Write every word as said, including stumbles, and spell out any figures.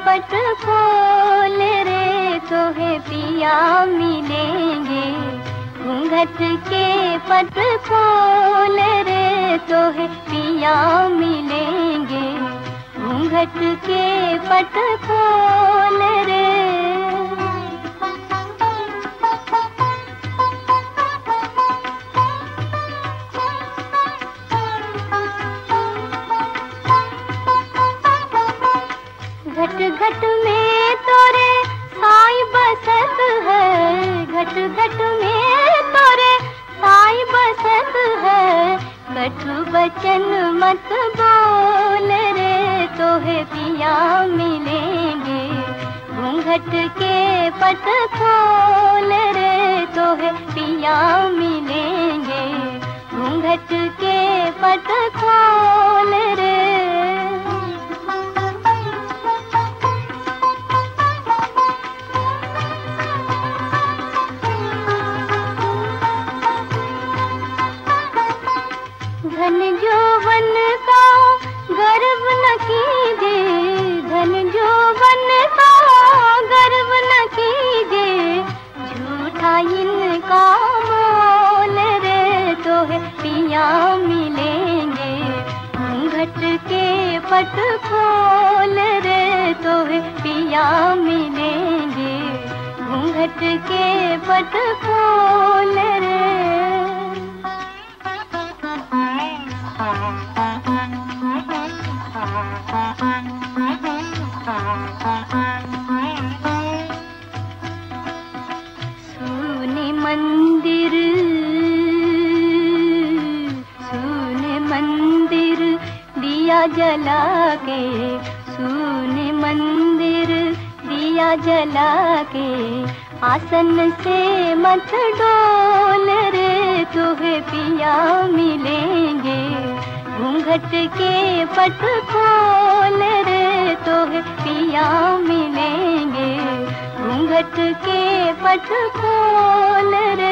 पट खोल रे तोहे पिया मिलेंगे। घूंघट के पट खोल रे तोहे पिया मिलेंगे। घूंघट के पट खोल रे। घट घट में तोरे साई बसत है। घट घट में तोरे साई बसत है। कटु बचन मत बोल रे तोहे पिया मिलेंगे। घूंघट के पट खोल रे तोहे पिया मिलेंगे। घूंघट के पट खोल रे। धन जौवन का गर्व न कीजे। धन जौवन का गर्व न कीजे। झूठा इनका मोल रे तोहे पिया मिलेंगे। घूंघट के पट खोल रे तोहे पिया मिलेंगे। घूंघट के पट खोल रे। सुने मंदिर सुने मंदिर दिया जला के। सुने मंदिर दिया जला के। आसन से मत डोल रे तोहे पिया मिलेंगे। घूंघट के पट खोल रे तोहे पिया मिलेंगे। घूंघट के पट खोल रे।